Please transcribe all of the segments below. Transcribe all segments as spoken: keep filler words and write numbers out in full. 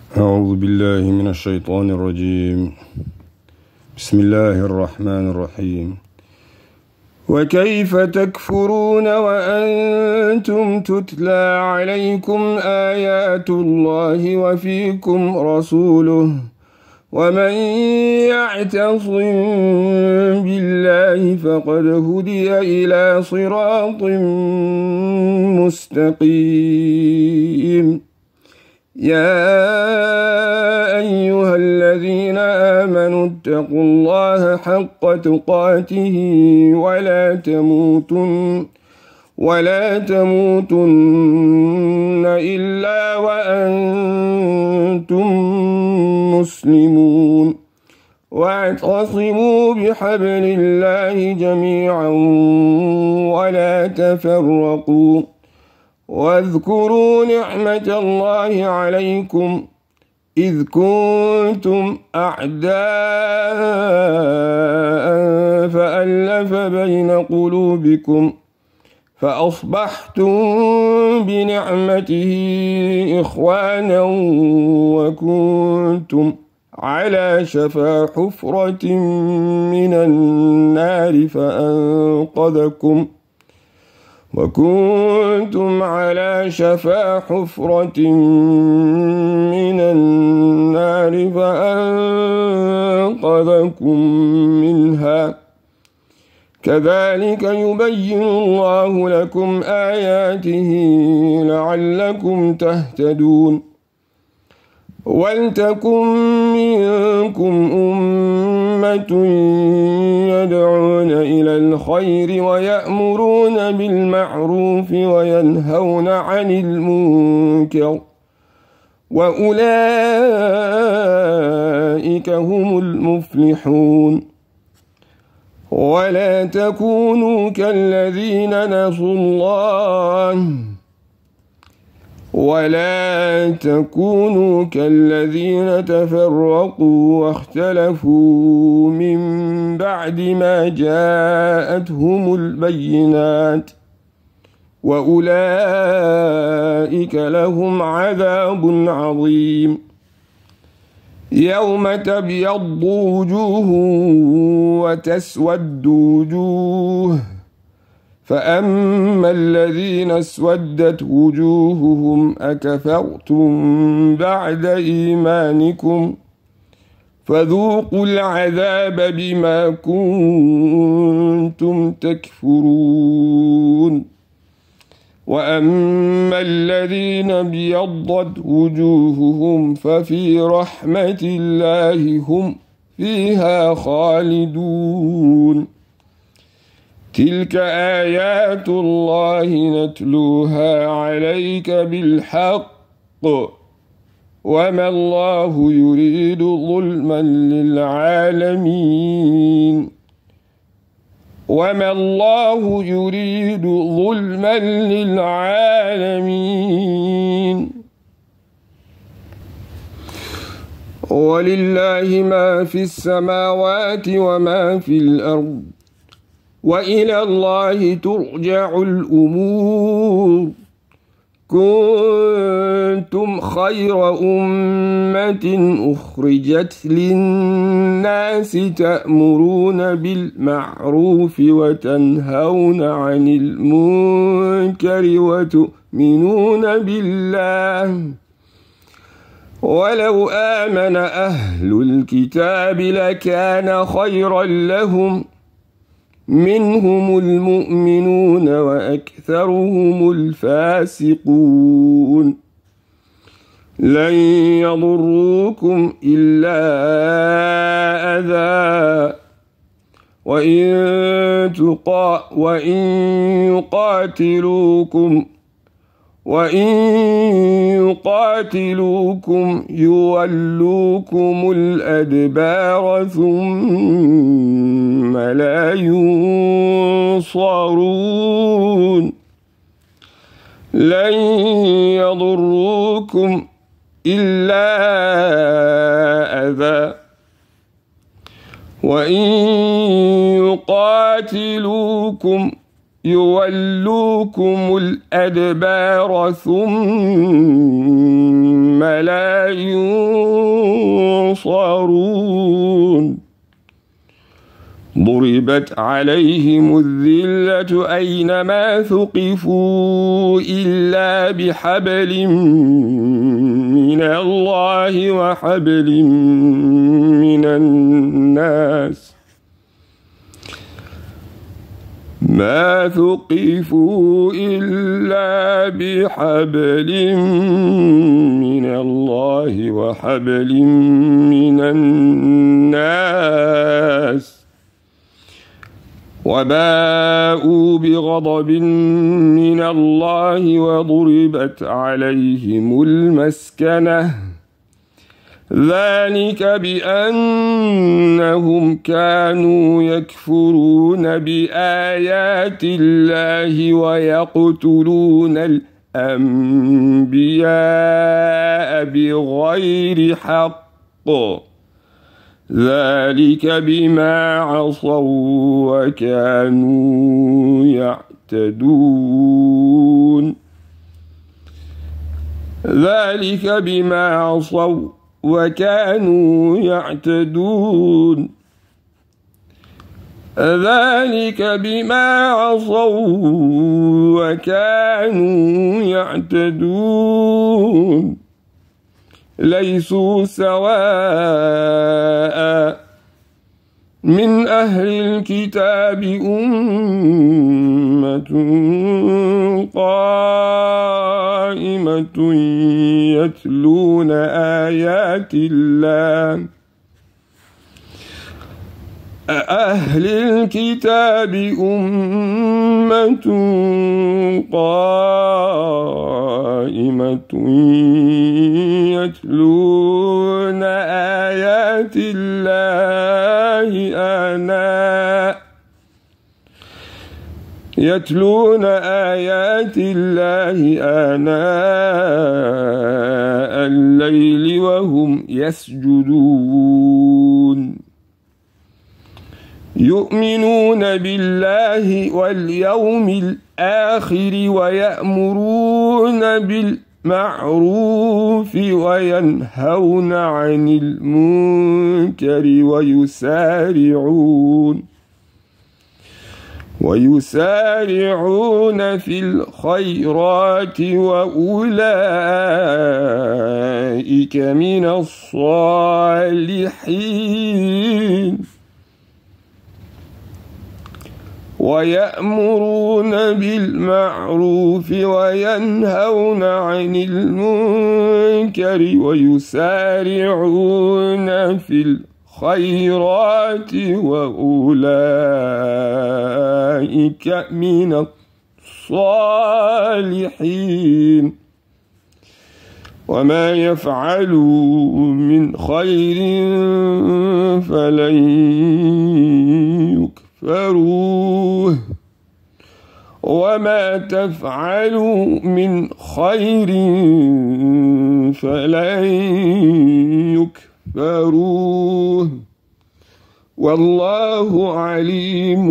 أعوذ بالله من الشيطان الرجيم. بسم الله الرحمن الرحيم. وكيف تكفرون وأنتم تتلى عليكم آيات الله وفيكم رسوله ومن يعتصم بالله فقد هدي إلى صراط مستقيم. يا أيها الذين آمنوا اتقوا الله حق تقاته ولا تموتن ولا تموتن إلا وأنتم مسلمون. واعتصموا بحبل الله جميعا ولا تفرقوا. واذكروا نعمة الله عليكم إذ كنتم أعداء فألف بين قلوبكم فأصبحتم بنعمته إخوانا وكنتم على شفا حفرة من النار فأنقذكم وكنتم على شفا حفرة من النار فأنقذكم منها. كذلك يبين الله لكم آياته لعلكم تهتدون. ولتكن منكم أمة يدعون إلى الخير ويأمرون بالمعروف وينهون عن المنكر وأولئك هم المفلحون. ولا تكونوا كالذين نسوا الله ولا تكونوا كالذين تفرقوا واختلفوا من بعد ما جاءتهم البينات وأولئك لهم عذاب عظيم. يوم تبيض وجوه وتسود وجوه فأما الذين اسودت وجوههم أكفرتم بعد إيمانكم فذوقوا العذاب بما كنتم تكفرون. وأما الذين ابيضت وجوههم ففي رحمة الله هم فيها خالدون. تلك آيات الله نتلوها عليك بالحق وما الله يريد ظلما للعالمين وما الله يريد ظلما للعالمين. ولله ما في السماوات وما في الأرض وإلى الله ترجع الأمور. كنتم خير أمة أخرجت للناس تأمرون بالمعروف وتنهون عن المنكر وتؤمنون بالله. ولو آمن أهل الكتاب لكان خيرا لهم منهم المؤمنون وأكثرهم الفاسقون. لن يضروكم إلا أذى وإن تقا وإن يقاتلوكم وإن يقاتلوكم يولوكم الأدبار ثم لا ينصرون. لن يضروكم إلا أذى وإن يقاتلوكم يولوكم الأدبار ثم لا ينصرون ضربت عليهم الذلة أينما ثقفوا إلا بحبل من الله وحبل من الناس ما ثقفوا إلا بحبل من الله وحبل من الناس وباءوا بغضب من الله وضربت عليهم المسكنة ذلك بأنهم كانوا يكفرون بآيات الله ويقتلون الأنبياء بغير حق ذلك بما عصوا وكانوا يعتدون ذلك بما عصوا وكانوا يعتدون ذلك بما عصوا وكانوا يعتدون ليسوا سواء من أهل الكتاب أمة قائمة يتلون آيات الله أهل الكتاب أمة قائمة يتلون آيات الله آناء يتلون آيات الله آناء الليل وهم يسجدون يؤمنون بالله واليوم الآخر ويأمرون بالمعروف وينهون عن المنكر ويسارعون ويسارعون في الخيرات وأولئك من الصالحين ويأمرون بالمعروف وينهون عن المنكر ويسارعون في الخيرات وأولئك من الصالحين وما يفعلوا من خير فلن يكفروه وما تفعلوا من خير فلن يكفروه والله عليم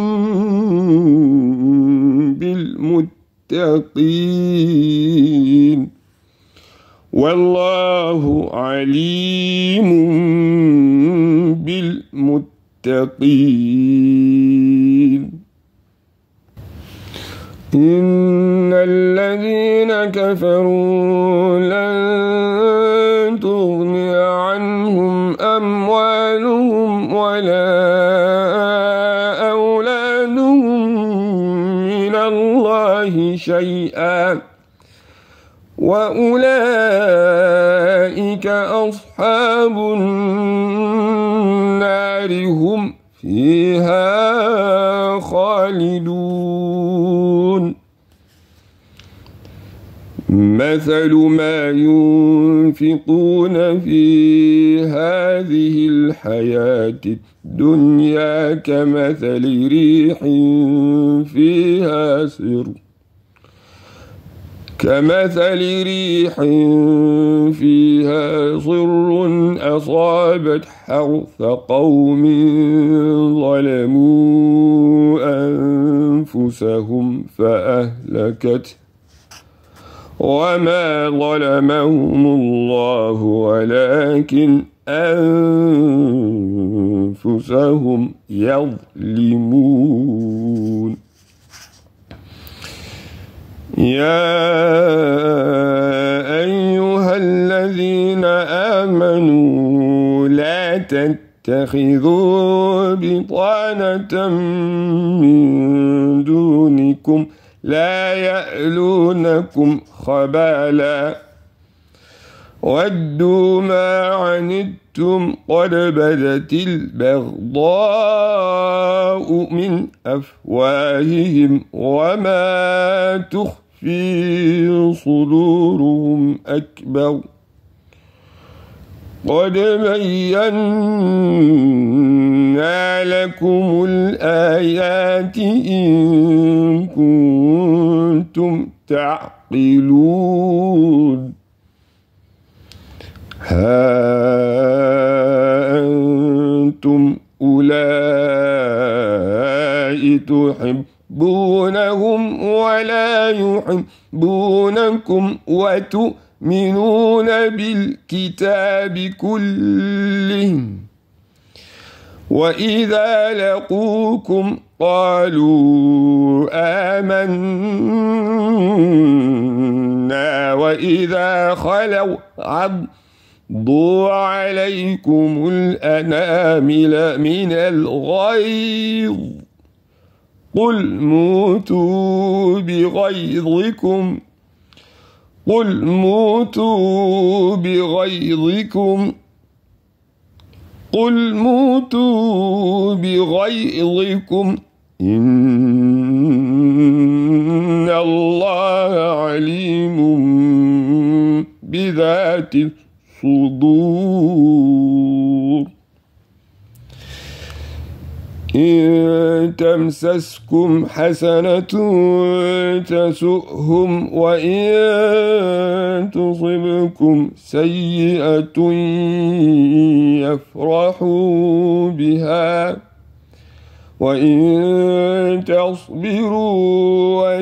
بالمتقين والله عليم بالمتقين إن الذين كفروا لن تغني عنهم أموالهم ولا أولادهم من الله شيئا وأولئك أصحاب النار هم فيها خالدون مثل ما ينفقون في هذه الحياة الدنيا كمثل ريح فيها سر كمثل ريح فيها صر أصابت حرث قوم ظلموا أنفسهم فأهلكته وما ظلمهم الله ولكن أنفسهم يظلمون يا أيها الذين آمنوا لا تتخذوا بطانة من دونكم لا يألونكم خبالا ودوا ما عنتم قد بدت البغضاء من أفواههم وما تخفي صدورهم أكبر قد بينا لكم الآيات إن كنتم تعقلون ها أنتم أولئك تحبونهم ولا يحبونكم وتؤمنون بالكتاب كله وإذا لقوكم قالوا آمنا وإذا خلوا عضوا عليكم الأنامل من الغيظ قل موتوا بغيظكم قل موتوا بغيظكم قل موتوا بغيظكم إن الله عليم بذات الصدور إن تمسسكم حسنة تسؤهم وإن تصبكم سيئة يفرحوا بها وإن تصبروا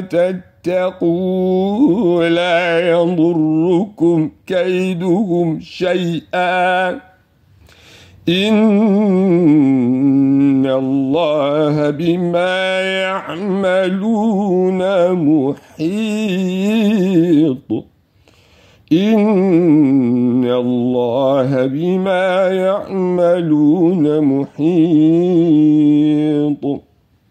وتتقوا لا يضركم كيدهم شيئا إن الله بما يعملون محيط إن الله بما يعملون محيط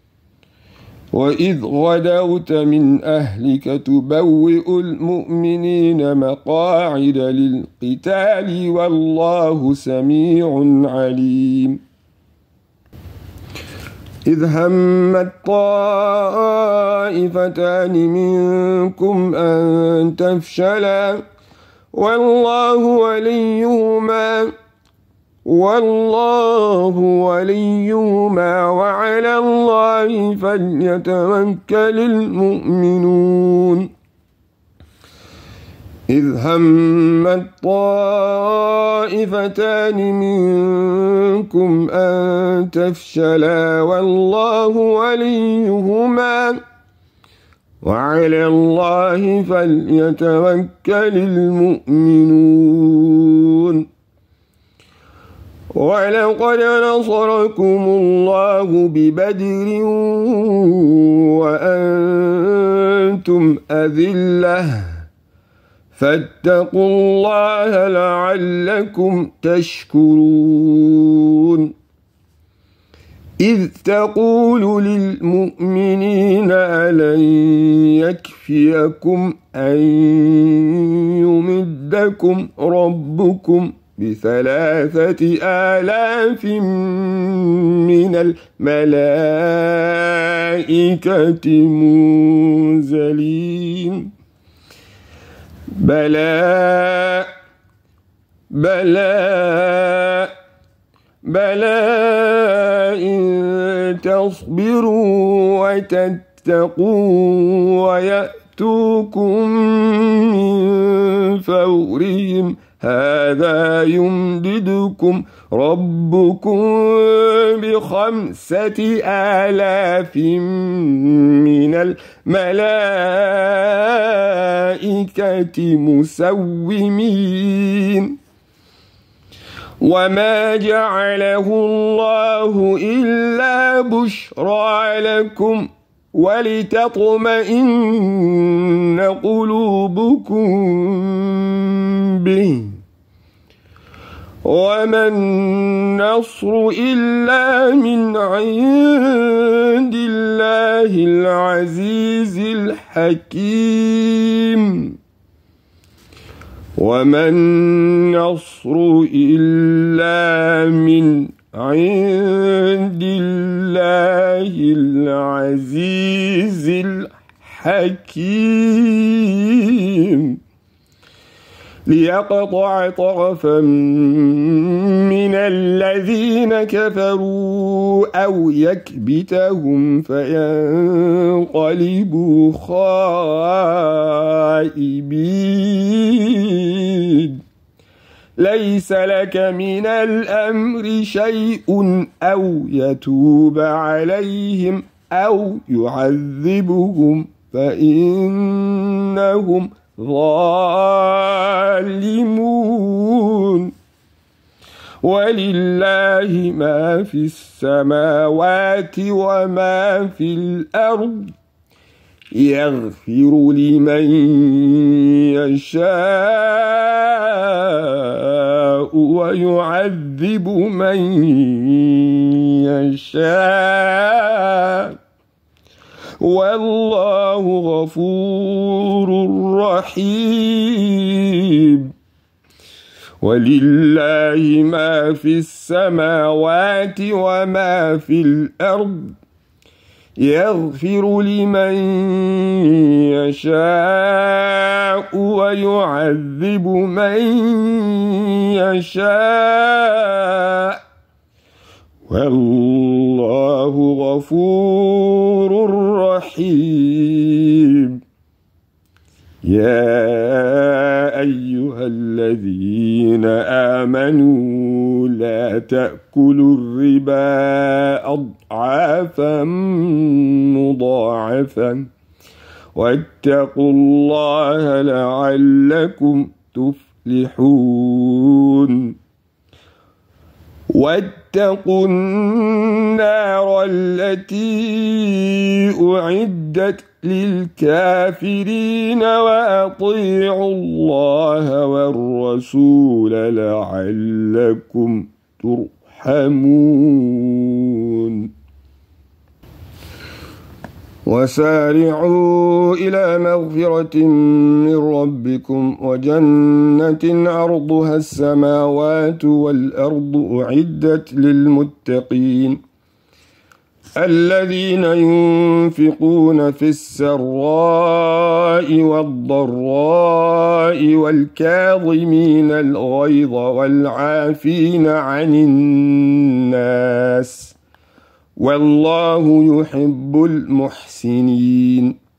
وإذ غدوت من أهلك تبوئ المؤمنين مقاعد للقتال والله سميع عليم إذ همت طائفتان منكم أن تفشلا والله وليهما والله وليهما وعلى الله فليتوكل المؤمنون إذ همت طائفتان منكم أن تفشلا والله وليهما وعلى الله فليتوكل المؤمنون ولقد نصركم الله ببدر وأنتم أذلة فاتقوا الله لعلكم تشكرون إذ تقول للمؤمنين ألن يكفيكم أن يمدكم ربكم بثلاثة آلاف من الملائكة منزلين بلى بلى بلى إن تصبروا وتتقوا ويأتوكم من فورهم هذا يمددكم ربكم بخمسة آلاف من الملائكة مسومين وما جعله الله إلا بشرى لكم ولتطمئن قلوبكم به وما النصر إلا من عند الله العزيز الحكيم وما النصر إلا من عند الله العزيز الحكيم ليقطع طرفا من الذين كفروا أو يكبتهم فينقلبوا خائبين ليس لك من الأمر شيء أو يتوب عليهم أو يعذبهم فإنهم ظالمون ولله ما في السماوات وما في الأرض يغفر لمن يشاء ويعذب من يشاء والله غفور رحيم ولله ما في السماوات وما في الأرض يغفر لمن يشاء ويعذب من يشاء والله غفور رحيم يا أيها الذين آمنوا لا تأكلوا الربا أضعافا مضاعفا واتقوا الله لعلكم تفلحون واتقوا النار التي أعدت للكافرين وأطيعوا الله والرسول لعلكم ترحمون وسارعوا إلى مغفرة من ربكم وجنة عرضها السماوات والأرض أعدت للمتقين الذين ينفقون في السراء والضراء والكاظمين الغيظ والعافين عن الناس والله يحب المحسنين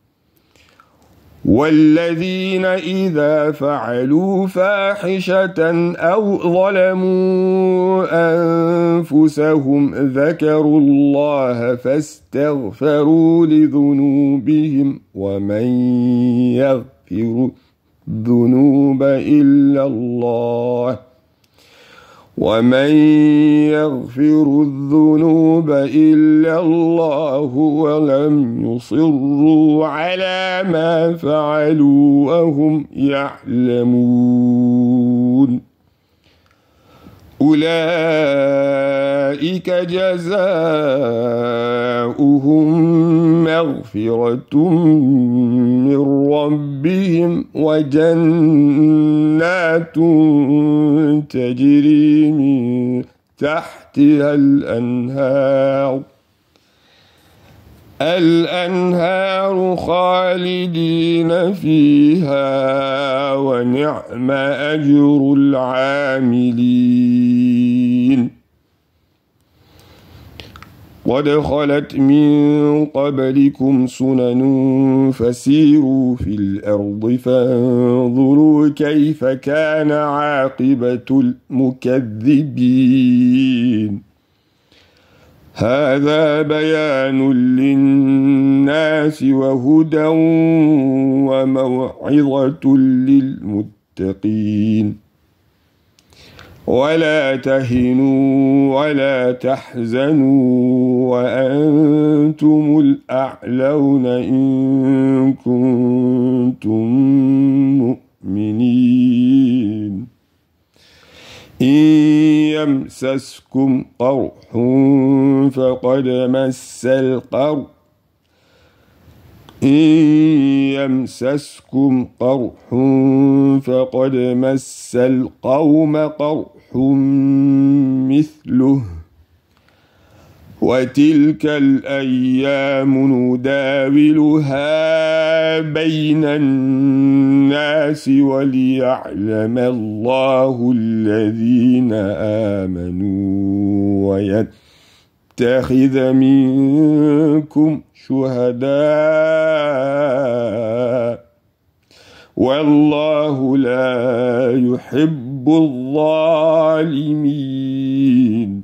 والذين إذا فعلوا فاحشة أو ظلموا أنفسهم ذكروا الله فاستغفروا لذنوبهم ومن يغفر الذنوب إلا الله ومن يغفر الذنوب إلا الله ولم يصروا على ما فعلوا وهم يعلمون أولئك جزاؤهم مغفرة من ربهم وجنات تجري من تحتها الأنهار الأنهار خالدين فيها ونعم أجر العاملين قد خلت من قبلكم سنن فسيروا في الأرض فانظروا كيف كان عاقبة المكذبين هذا بيان للناس وهدى وموعظة للمتقين ولا تهنوا ولا تحزنوا وأنتم الأعلون إن كنتم مؤمنين إن يمسسكم قرح فقد مس القرح إن يمسسكم قرح فقد مس القوم قرح مثله وتلك الأيام نداولها بين الناس وليعلم الله الذين آمنوا ويتخذ منكم شهداء والله لا يحب الظالمين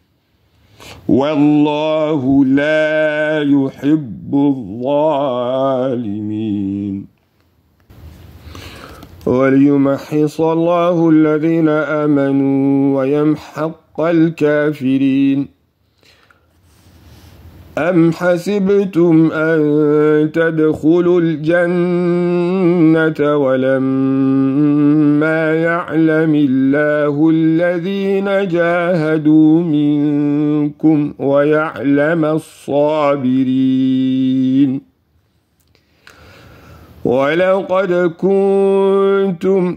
والله لا يحب الظالمين وليمحص الله الذين آمنوا ويمحق الكافرين أم حسبتم أن تدخلوا الجنة ولما يعلم الله الذين جاهدوا منكم ويعلم الصابرين ولقد كنتم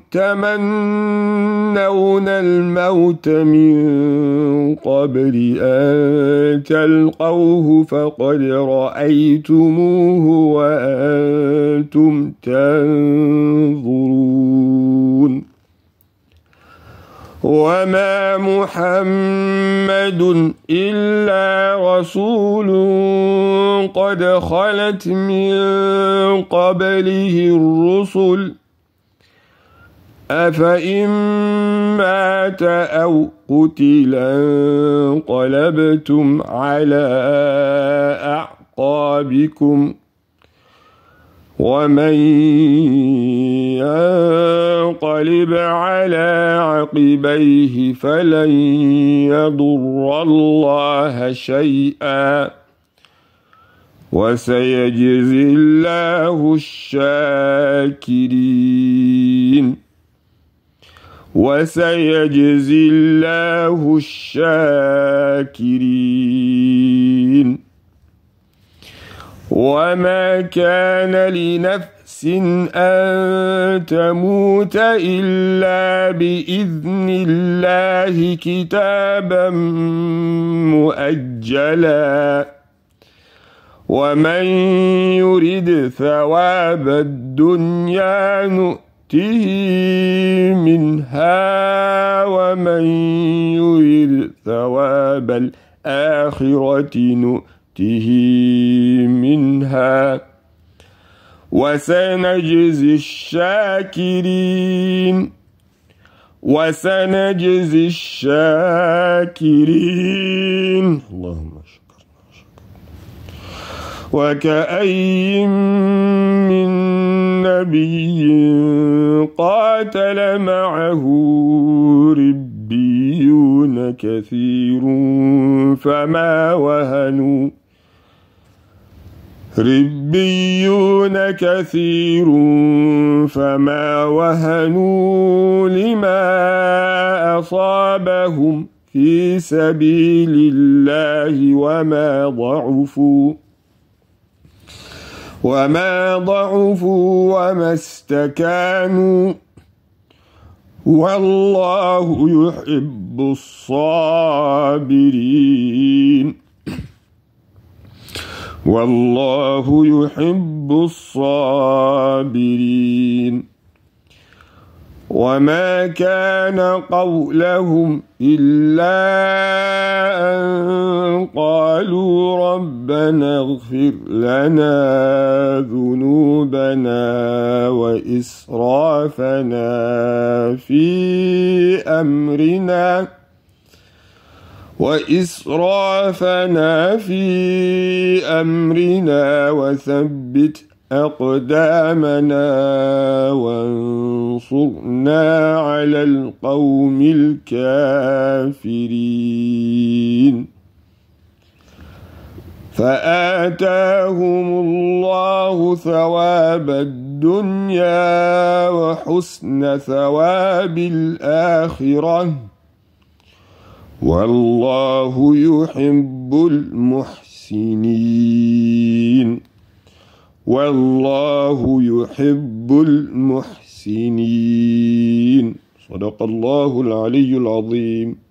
تمنون الموت من قبل أن تلقوه فقد رأيتموه وأنتم تنظرون وما محمد إلا رسول قد خلت من قبله الرسل أفإن مات أو قتل انقلبتم على أعقابكم ومن ينقلب على عقبيه فلن يضر الله شيئا وسيجزي الله الشاكرين وسيجزي الله الشاكرين وما كان لنفس أن تموت إلا بإذن الله كتابا مؤجلا ومن يرد ثواب الدنيا نؤته منها ومن يرد ثواب الآخرة نؤته منها وسنجزي الشاكرين وسنجزي الشاكرين اللهم شكرا وكأي من نبي قاتل معه ربيون كثير فما وهنوا ربيون كثير فما وهنوا لما أصابهم في سبيل الله وما ضعفوا وما ضعفوا وما استكانوا والله يحب الصابرين والله يحب الصابرين وما كان قولهم إلا أن قالوا ربنا اغفر لنا ذنوبنا وإسرافنا في أمرنا وإسرافنا في أمرنا وثبت أقدامنا وانصرنا على القوم الكافرين فآتاهم الله ثواب الدنيا وحسن ثواب الآخرة والله يحب المحسنين والله يحب المحسنين. صدق الله العلي العظيم.